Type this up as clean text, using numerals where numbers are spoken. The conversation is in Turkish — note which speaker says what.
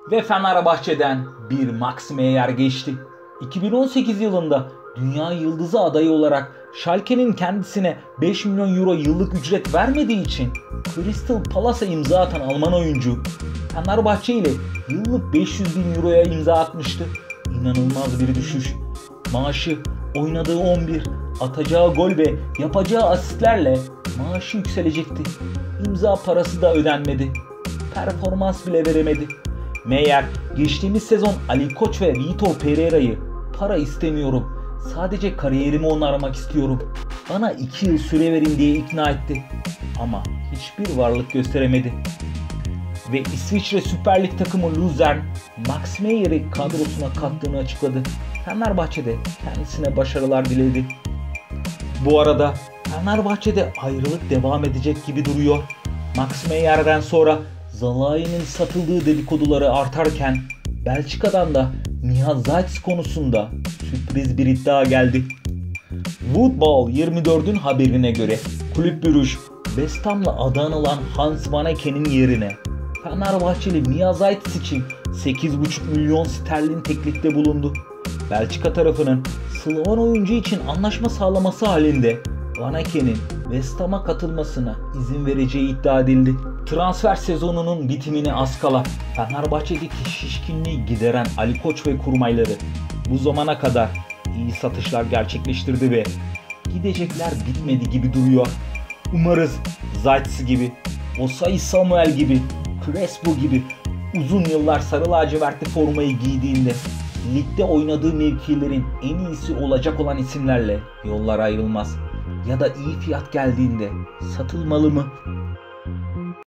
Speaker 1: Ve Fenerbahçe'den bir Max Meyer geçti. 2018 yılında dünya yıldızı adayı olarak Schalke'nin kendisine 5 milyon euro yıllık ücret vermediği için Crystal Palace'a imza atan Alman oyuncu Fenerbahçe ile yıllık 500 bin euroya imza atmıştı. İnanılmaz bir düşüş. Maaşı, oynadığı 11, atacağı gol ve yapacağı asistlerle maaşı yükselecekti. İmza parası da ödenmedi. Performans bile veremedi. Meyer geçtiğimiz sezon Ali Koç ve Vitor Pereira'yı para istemiyorum, sadece kariyerimi onarmak istiyorum, bana 2 yıl süre verin diye ikna etti. Ama hiçbir varlık gösteremedi. Ve İsviçre Süper Lig takımı Luzern, Max Meyer'i kadrosuna kattığını açıkladı. Fenerbahçe'de kendisine başarılar diledi. Bu arada Fenerbahçe'de ayrılık devam edecek gibi duruyor. Max Meyer'den sonra Zalai'nin satıldığı dedikoduları artarken Belçika'dan da Miha Zajc konusunda sürpriz bir iddia geldi. Voetbal 24'ün haberine göre Kulüp Brugge, West Ham'la adı anılan Hans Van Eken'in yerine Fenerbahçeli Miha Zajc için 8,5 milyon sterlin teklifte bulundu. Belçika tarafının Slovan oyuncu için anlaşma sağlaması halinde Van Eken'in West Ham'a katılmasına izin vereceği iddia edildi. Transfer sezonunun bitimine az kala Fenerbahçe'deki şişkinliği gideren Ali Koç ve kurmayları bu zamana kadar iyi satışlar gerçekleştirdi ve gidecekler bitmedi gibi duruyor. Umarız Zajc gibi, Osayi Samuel gibi, Crespo gibi uzun yıllar sarı lacivertli formayı giydiğinde ligde oynadığı mevkilerin en iyisi olacak olan isimlerle yollar ayrılmaz. Ya da iyi fiyat geldiğinde satılmalı mı?